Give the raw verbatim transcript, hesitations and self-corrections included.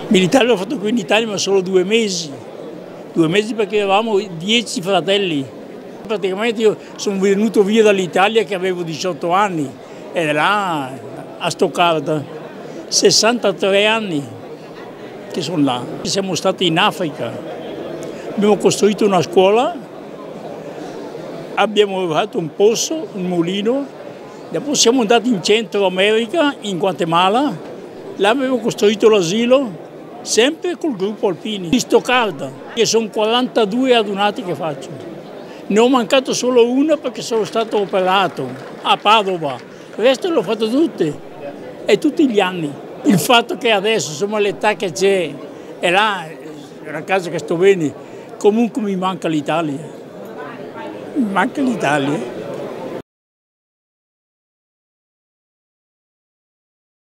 Militare l'ho fatto qui in Italia ma solo due mesi, due mesi perché eravamo dieci fratelli. Praticamente io sono venuto via dall'Italia che avevo diciotto anni e là a Stoccarda, sessantatré anni che sono là. Siamo stati in Africa, abbiamo costruito una scuola, abbiamo fatto un pozzo, un mulino, dopo siamo andati in Centro America, in Guatemala, là abbiamo costruito l'asilo, sempre col gruppo Alpini di Stoccarda, che sono quarantadue adunati che faccio. Ne ho mancato solo una perché sono stato operato a Padova, il resto l'ho fatto tutte e tutti gli anni. Il fatto che adesso, insomma, l'età che c'è e là, è una casa che sto bene, comunque mi manca l'Italia, mi manca l'Italia.